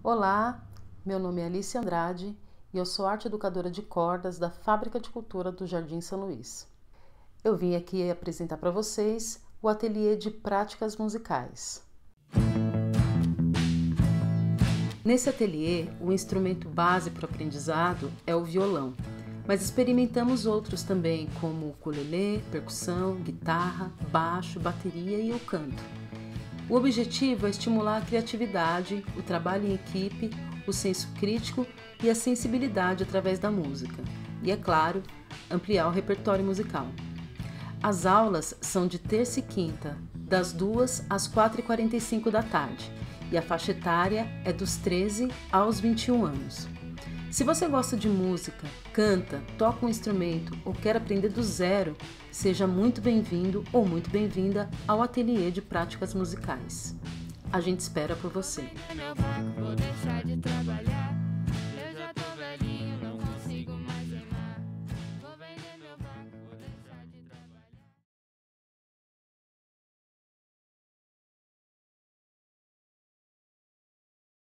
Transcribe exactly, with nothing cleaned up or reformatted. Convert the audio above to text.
Olá, meu nome é Alice Andrade e eu sou arte educadora de cordas da Fábrica de Cultura do Jardim São Luís. Eu vim aqui apresentar para vocês o ateliê de práticas musicais. Nesse ateliê, o instrumento base para o aprendizado é o violão, mas experimentamos outros também, como o ukulele, percussão, guitarra, baixo, bateria e o canto. O objetivo é estimular a criatividade, o trabalho em equipe, o senso crítico e a sensibilidade através da música. E, é claro, ampliar o repertório musical. As aulas são de terça e quinta, das duas às quatro e quarenta e cinco da tarde, e a faixa etária é dos treze aos vinte e um anos. Se você gosta de música, canta, toca um instrumento ou quer aprender do zero, seja muito bem-vindo ou muito bem-vinda ao ateliê de práticas musicais. A gente espera por você. Vou deixar de trabalhar.